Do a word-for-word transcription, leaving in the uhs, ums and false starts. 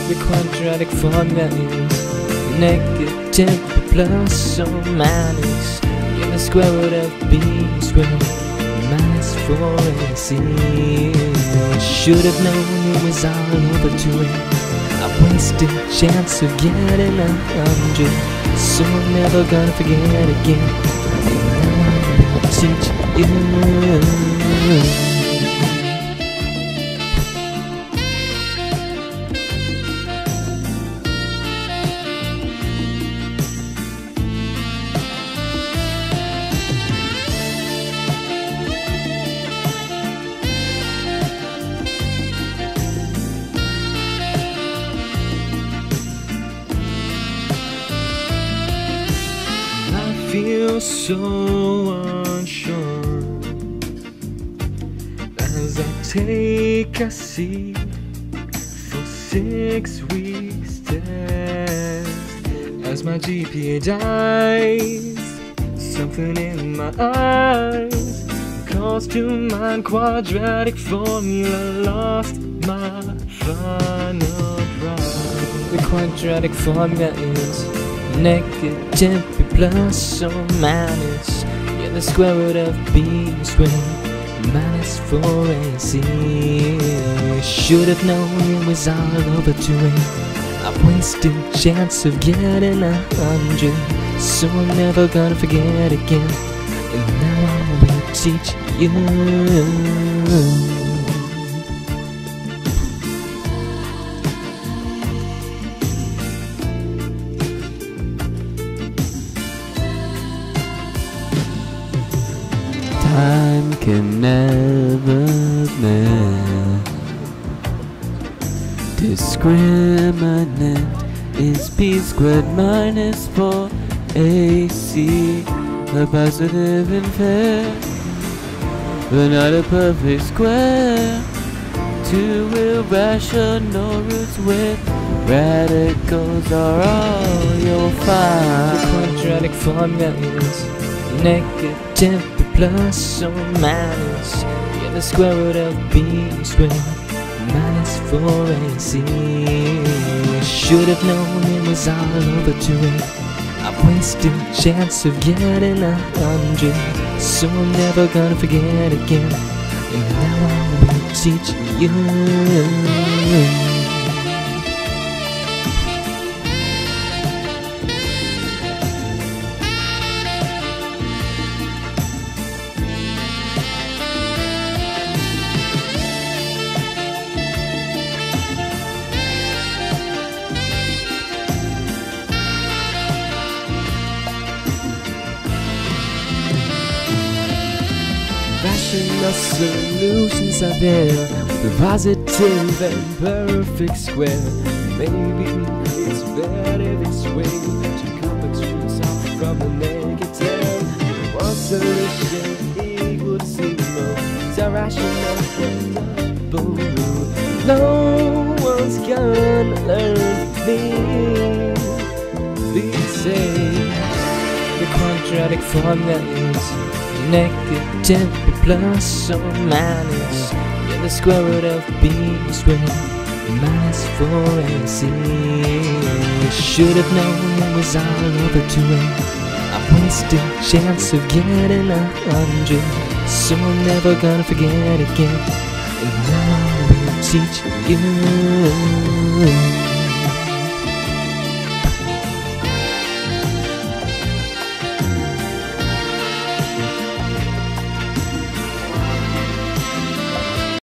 The quadratic formula is negative plus or minus. Yeah, the square root of b squared minus four a c. Should have known it was all over to it. I wasted chance of getting a hundred, so I'm never gonna forget again. And now I'll teach you. I feel so unsure as I take a seat for six weeks test. As my G P A dies, something in my eyes calls to mind quadratic formula. Lost my final prize. The quadratic formula is negative plus or minus. Yeah, the square root of b squared minus four a c. Should have known it was all over to it. I wasted chance of getting a hundred, so I'm never gonna forget again. And now I will teach you. Time can never mend. Discriminant is b squared minus four a c. A positive and fair, but not a perfect square. Two irrational roots with radicals are all you'll find. The quadratic formula is negative plus or minus. Yeah, the square root of b squared minus four a c. Should have known it was all over to it. I wasted chance of getting a hundred, so I'm never gonna forget again. And now I will teach you. Rational solutions are there, the positive and perfect square. Maybe it's better this way to complex roots off from the negative. One solution equals zero. It's irrational and double root. No one's gonna learn from me. Please say the quadratic formula is negative plus or minus. Yeah, the square root of b squared minus four a c. Should have known it was all over to it. I wasted chance of getting a hundred, so I'm never gonna forget again. And now I will teach you.